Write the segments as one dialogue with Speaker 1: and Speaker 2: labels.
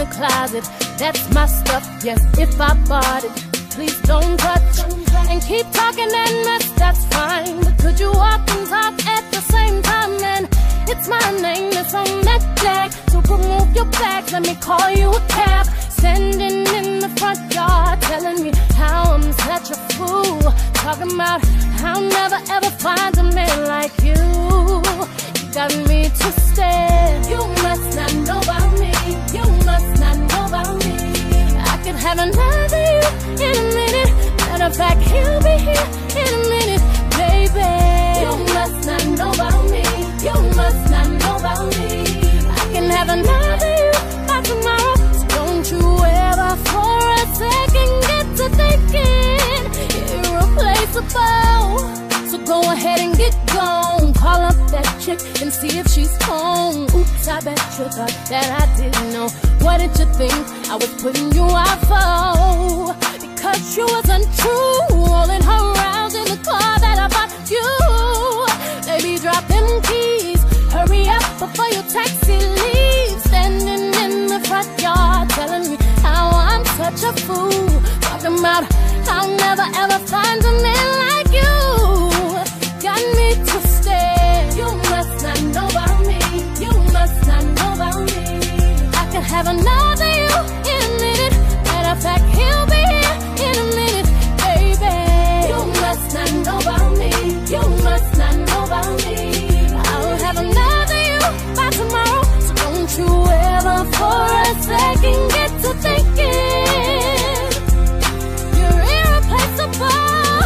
Speaker 1: closet. That's my stuff, yes, if I bought it. Please don't touch and keep talking and mess, that's fine. But could you walk and talk at the same time? And it's my name that's on that flag. So remove your bags, let me call you a cab. Standing in the front yard, telling me how I'm such a fool. Talking about I'll never ever find a man like you. You got me to stare. You must not know about me. You must not know about me. I could have another you in a minute. Matter of fact, he'll be here in a minute, baby. You must not know about me. You must not know about me. I can have another you by tomorrow. So don't you ever for a second get to thinking irreplaceable. So go ahead and get gone. Call up that chick and see if she's home. Oops, I bet you thought that I didn't know. What did you think I was putting you out for? Because you was untrue, rolling her around in the car that I bought you. Baby, drop them keys, hurry up before your taxi leaves. Standing in the front yard, telling me how I'm such a fool. Talking about I'll never ever find a man like you. Got me to stare. You must not know about me. You must not know about me. I could have another you in a minute. Matter of fact, he'll be here in a minute, baby. You must not know about me. You must not know about me. I'll have another you by tomorrow. So don't you ever for a second get to thinking you're irreplaceable.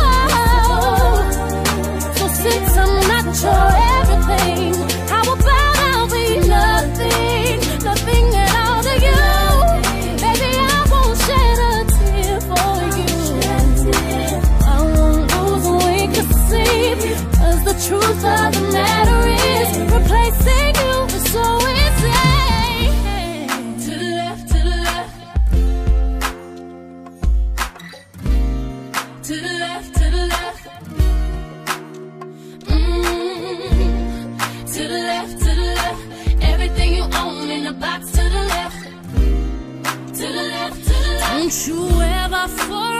Speaker 1: So since I'm not your everything, how about I'll be nothing, nothing at all to you? Baby, I won't shed a tear for you. I won't lose a wink of sleep, 'cause the truth of the matter is replacing you is so easy. To the left, to the left. To the left, to the left. To the left, to the left. Everything you own in a box to the left. To the left, to the left. Don't you ever fall